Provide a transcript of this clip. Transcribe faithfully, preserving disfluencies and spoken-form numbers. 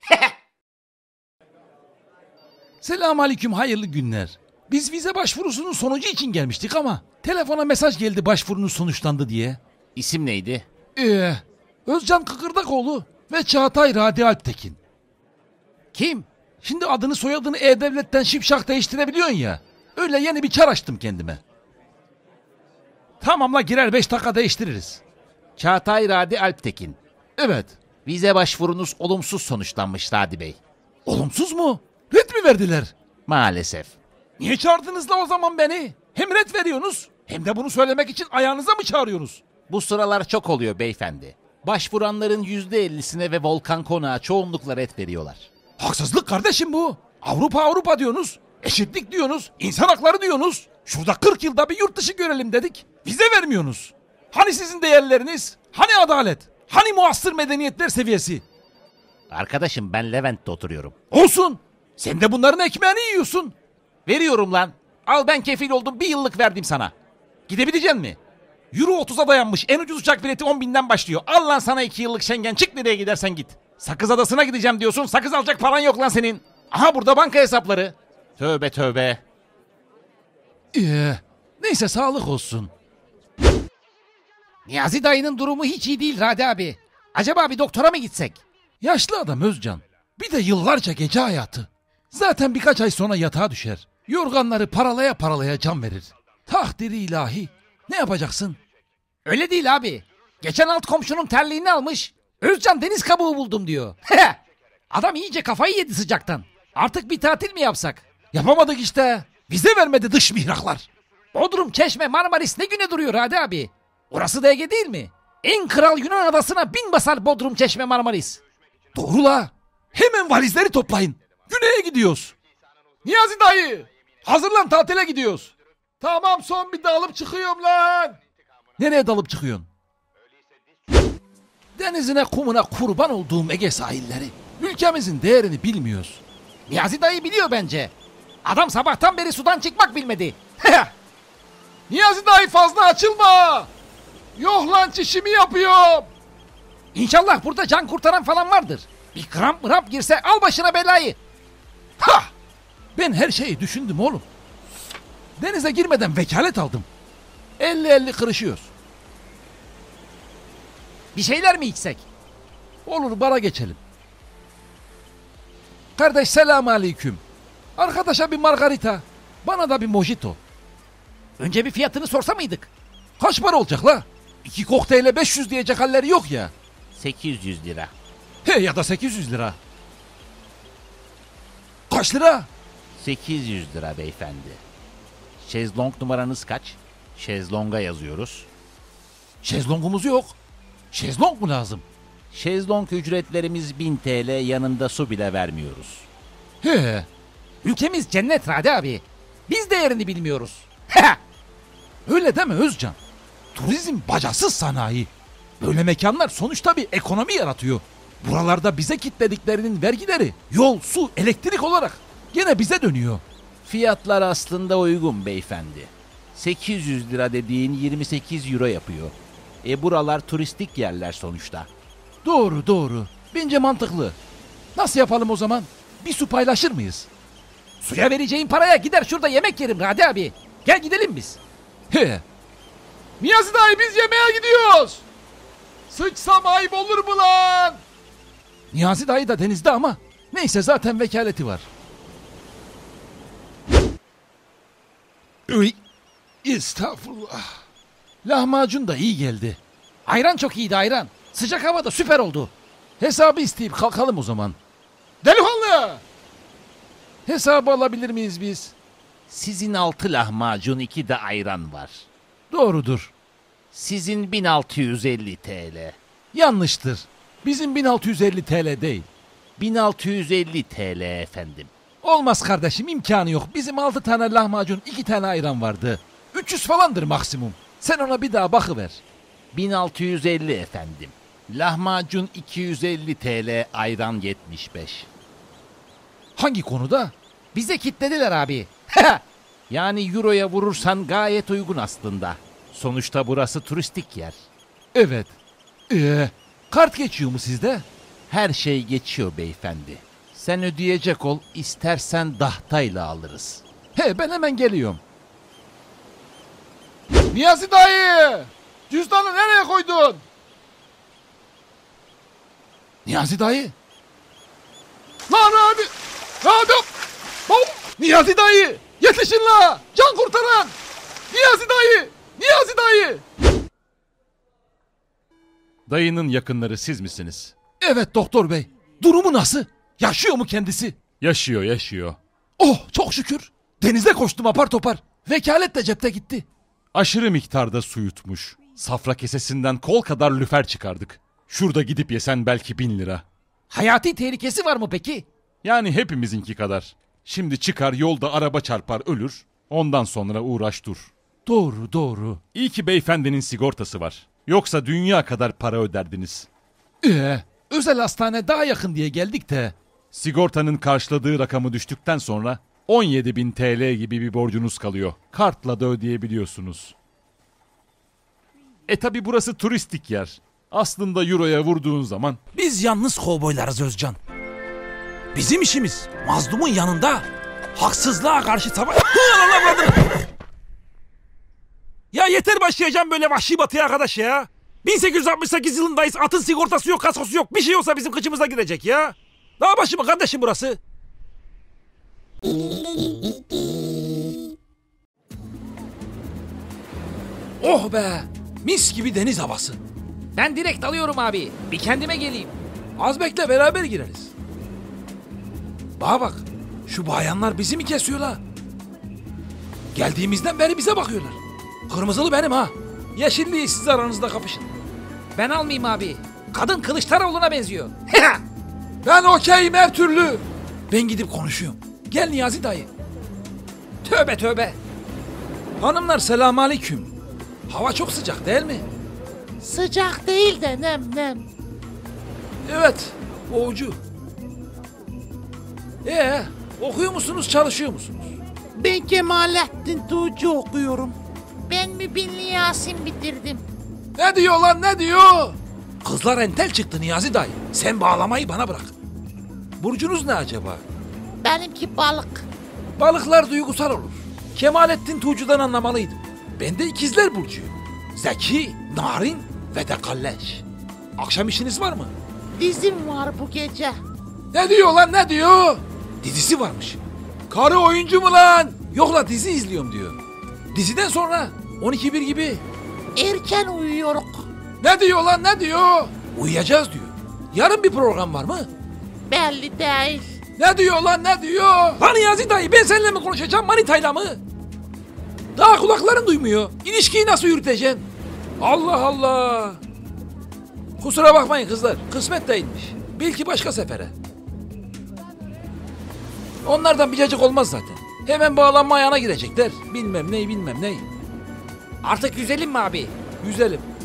Selamünaleyküm, hayırlı günler. Biz vize başvurusunun sonucu için gelmiştik ama telefona mesaj geldi başvurunuz sonuçlandı diye. İsim neydi? Ee, Özcan Kıkırdakoğlu ve Çağatay Radi Alptekin. Kim? Şimdi adını soyadını E-Devlet'ten şipşak değiştirebiliyorsun ya. Öyle yeni bir çar açtım kendime. Tamam la, girer beş dakika değiştiririz. Çağatay Radi Alptekin. Evet. Vize başvurunuz olumsuz sonuçlanmış Radi Bey. Olumsuz mu? Red mi verdiler? Maalesef. Niye çağırdınız la o zaman beni? Hem red veriyorsunuz hem de bunu söylemek için ayağınıza mı çağırıyorsunuz? Bu sıralar çok oluyor beyefendi. Başvuranların yüzde ellisine ve Volkan Konağı çoğunlukla red veriyorlar. Haksızlık kardeşim bu. Avrupa Avrupa diyorsunuz. Eşitlik diyorsunuz. İnsan hakları diyorsunuz. Şurada kırk yılda bir yurt dışı görelim dedik. Vize vermiyorsunuz. Hani sizin değerleriniz? Hani adalet? Hani muasır medeniyetler seviyesi? Arkadaşım ben Levent'te oturuyorum. Olsun. Sen de bunların ekmeğini yiyorsun. Veriyorum lan. Al, ben kefil oldum, bir yıllık verdim sana. Gidebileceksin mi? Euro otuza dayanmış. En ucuz uçak bileti on binden başlıyor. Al lan sana iki yıllık Schengen. Çık nereye gidersen git. Sakız Adası'na gideceğim diyorsun. Sakız alacak paran yok lan senin. Aha burada banka hesapları. Tövbe tövbe. Ee, neyse sağlık olsun. Niyazi dayının durumu hiç iyi değil Radi abi. Acaba bir doktora mı gitsek? Yaşlı adam Özcan. Bir de yıllarca gece hayatı. Zaten birkaç ay sonra yatağa düşer. Yorganları paralaya paralaya can verir. Takdiri ilahi. Ne yapacaksın? Öyle değil abi. Geçen alt komşunun terliğini almış. Özcan deniz kabuğu buldum diyor. Adam iyice kafayı yedi sıcaktan. Artık bir tatil mi yapsak? Yapamadık işte. Vize vermedi dış mihraklar. Bodrum, Çeşme, Marmaris ne güne duruyor Radi abi? Orası da Ege değil mi? En kral Yunan adasına bin basar Bodrum, Çeşme, Marmaris. Doğru la. Hemen valizleri toplayın. Güney'e gidiyoruz. Niyazi dayı. Hazırlan, tatile gidiyoruz. Tamam, son bir dalıp çıkıyorum lan. Nereye dalıp çıkıyorsun? Denizine kumuna kurban olduğum Ege sahilleri. Ülkemizin değerini bilmiyoruz. Niyazi dayı biliyor bence. Adam sabahtan beri sudan çıkmak bilmedi. Niyazi dayı fazla açılma. Yok lan, çişimi yapıyorum. İnşallah burada can kurtaran falan vardır. Bir kramp mırap girse al başına belayı. Ha! Ben her şeyi düşündüm oğlum. Denize girmeden vekalet aldım. elli elli kırışıyoruz. Bir şeyler mi içsek? Olur, bara geçelim. Kardeş selamünaleyküm. Arkadaşa bir margarita. Bana da bir mojito. Önce bir fiyatını sorsa mıydık? Kaç para olacak la? İki kokteyle beş yüz diyecek halleri yok ya. sekiz yüz lira. He, ya da sekiz yüz lira. Kaç lira? sekiz yüz lira beyefendi. Şezlong numaranız kaç? Şezlong'a yazıyoruz. Şezlongumuz yok. Şezlong mu lazım? Şezlong ücretlerimiz bin TL, yanında su bile vermiyoruz. He. Ülkemiz cennet Radi abi. Biz değerini bilmiyoruz. Öyle deme Özcan. Turizm bacasız sanayi. Böyle mekanlar sonuçta bir ekonomi yaratıyor. Buralarda bize kitlediklerinin vergileri yol, su, elektrik olarak gene bize dönüyor. Fiyatlar aslında uygun beyefendi. sekiz yüz lira dediğin yirmi sekiz euro yapıyor. E buralar turistik yerler sonuçta. Doğru doğru. Bence mantıklı. Nasıl yapalım o zaman? Bir su paylaşır mıyız? Suya vereceğin paraya gider şurada yemek yerim Radi abi. Gel gidelim biz. He. Niyazi dayı, biz yemeğe gidiyoruz. Sıçsam ayıp olur mu lan? Niyazi dayı da denizde ama neyse, zaten vekaleti var. Uy. Estağfurullah. Lahmacun da iyi geldi. Ayran çok iyiydi ayran. Sıcak havada süper oldu. Hesabı isteyip kalkalım o zaman. Delikanlı! Hesabı alabilir miyiz biz? Sizin altı lahmacun, iki de ayran var. Doğrudur. Sizin bin altı yüz elli TL. Yanlıştır. Bizim bin altı yüz elli TL değil. bin altı yüz elli TL efendim. Olmaz kardeşim, imkanı yok. Bizim altı tane lahmacun, iki tane ayran vardı. üç yüz falandır maksimum. Sen ona bir daha bakıver. bin altı yüz elli efendim. Lahmacun iki yüz elli TL, ayran yetmiş beş. Hangi konuda? Bize kitlediler abi. Yani euroya vurursan gayet uygun aslında. Sonuçta burası turistik yer. Evet. Ee, kart geçiyor mu sizde? Her şey geçiyor beyefendi. Sen ödeyecek ol, istersen dahtayla alırız. He, ben hemen geliyorum. Niyazi dayı! Cüzdanı nereye koydun? Niyazi dayı! Lan hadi! Hadi! Bak! Niyazi dayı! Yetişin la! Can kurtaran! Niyazi dayı! Niyazi dayı! Dayının yakınları siz misiniz? Evet doktor bey. Durumu nasıl? Yaşıyor mu kendisi? Yaşıyor, yaşıyor. Oh çok şükür. Denize koştum apar topar. Vekalet de cepte gitti. Aşırı miktarda su yutmuş. Safra kesesinden kol kadar lüfer çıkardık. Şurada gidip yesen belki bin lira. Hayati tehlikesi var mı peki? Yani hepimizinki kadar. Şimdi çıkar yolda araba çarpar ölür. Ondan sonra uğraş dur. Doğru doğru. İyi ki beyefendinin sigortası var. Yoksa dünya kadar para öderdiniz. Ee, özel hastane daha yakın diye geldik de. Sigortanın karşıladığı rakamı düştükten sonra on yedi bin T L gibi bir borcunuz kalıyor. Kartla da ödeyebiliyorsunuz. E tabi burası turistik yer. Aslında euroya vurduğun zaman Biz yalnız kovboylarız Özcan. Bizim işimiz mazlumun yanında haksızlığa karşı savaş... Ya yeter başlayacağım böyle vahşi batıya arkadaş ya. bin sekiz yüz altmış sekiz yılındayız. Atın sigortası yok, kaskosu yok. Bir şey olsa bizim kıçımıza girecek ya. Dağ başı mı kardeşim burası? Oh be! Mis gibi deniz havası. Ben direkt alıyorum abi. Bir kendime geleyim. Az bekle beraber gireriz. Bana bak. Şu bayanlar bizi mi kesiyorlar? Geldiğimizden beri bize bakıyorlar. Kırmızılı benim ha. Yeşilliği siz aranızda kapışın. Ben almayayım abi. Kadın Kılıçdaroğlu'na benziyor. Ben okeyim her türlü. Ben gidip konuşuyorum. Gel Niyazi dayı. Tövbe tövbe. Hanımlar selamünaleyküm. Hava çok sıcak değil mi? Sıcak değil de nem nem. Evet. Boğucu. Ee, okuyor musunuz, çalışıyor musunuz? Ben Kemalettin Tuğcu okuyorum. Ben Mübinli Yasin bitirdim. Ne diyor lan ne diyor? Kızlar entel çıktı Niyazi dayı. Sen bağlamayı bana bırak. Burcunuz ne acaba? Benimki balık. Balıklar duygusal olur. Kemalettin Tuğcu'dan anlamalıydım. Ben de ikizler burcuyum. Zeki, narin ve de kalleş. Akşam işiniz var mı? Dizim var bu gece. Ne diyor lan ne diyor? Dizisi varmış. Karı oyuncu mu lan? Yok la dizi izliyorum diyor. Diziden sonra on iki bir gibi. Erken uyuyoruz. Ne diyor lan ne diyor? Uyuyacağız diyor. Yarın bir program var mı? Belli değil. Ne diyor lan ne diyor? Lan Niyazi dayı ben seninle mi konuşacağım manitayla mı? Daha kulakların duymuyor. İlişkiyi nasıl yürüteceksin? Allah Allah. Kusura bakmayın kızlar. Kısmet değilmiş. Belki başka sefere. Onlardan bir cacık olmaz zaten. Hemen bağlanma ayağına girecekler. Bilmem ney bilmem ney. Artık yüzelim mi abi? Güzelim.